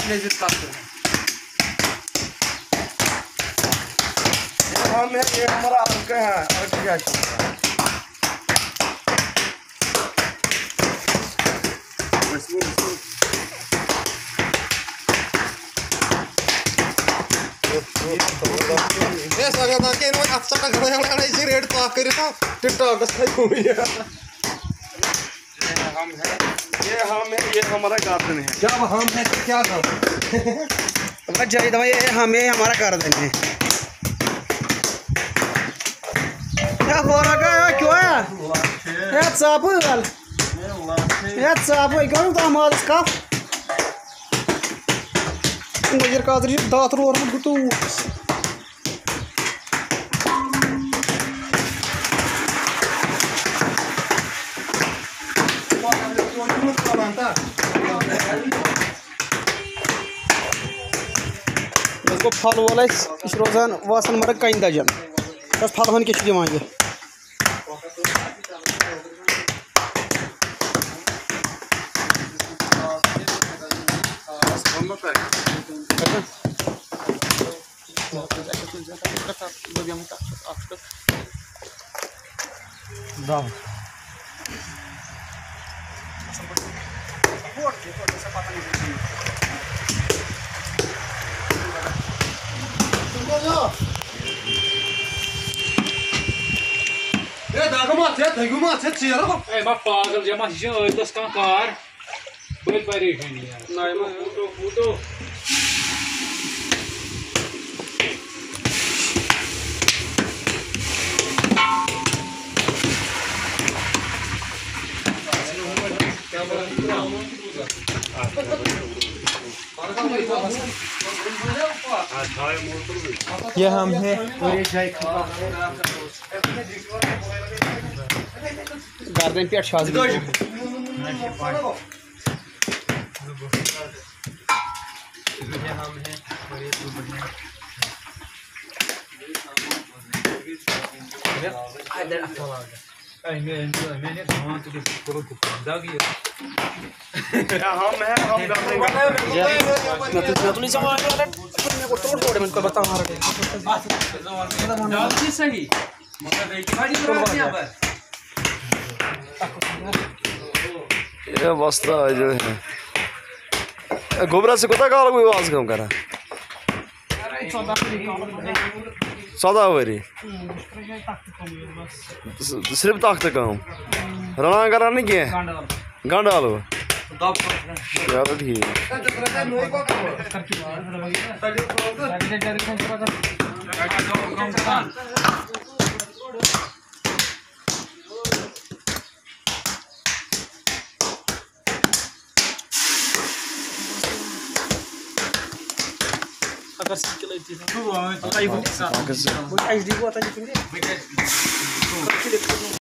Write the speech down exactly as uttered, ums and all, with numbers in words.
लेजित cast हम है ये हमारा अंक है और क्या ये सगळं ना के नो अच्छा का घर वाला इसे रेड तो आकर था टिकटॉक का कोई है हम है ये हम है ये हमारा गार्डन है। जब हम है तो क्या काम बस जाई दवा ये हमें हमारा गार्डन है। क्या हो रहा है क्यों है ये चापल ये चापल कौन तो हमारा का मुझे कादरी दात रोर गुतु इसको फल वाला इस रोजान वासन मर कहीं दजन बस फल होने के चीज़ मांगे ये दागमा छे धगुमा छे चेरो ए मा पागल जमा छ ओइलस का कार बल परेशानी यार नहीं मैं फोटो फोटो ये हम है गार्डन पे अच्छा आई मैं मैंने धान तो करो तो दागी हम है हम गार्डन नतुली समाज वाला मैं को तोड़ तोड़ मैं को बता मार दे जल्दी सही मगर देखी भाई पूरा यहां पर ये बस्ता जो है गोबरा से कोता का कोई आवाज कम करा सौदा वरी सिर्फ ताकत कम रणा करा नहीं किया गांडा लो यार ठीक अगर सिकल थी तो आई हो सा आई डी को आता है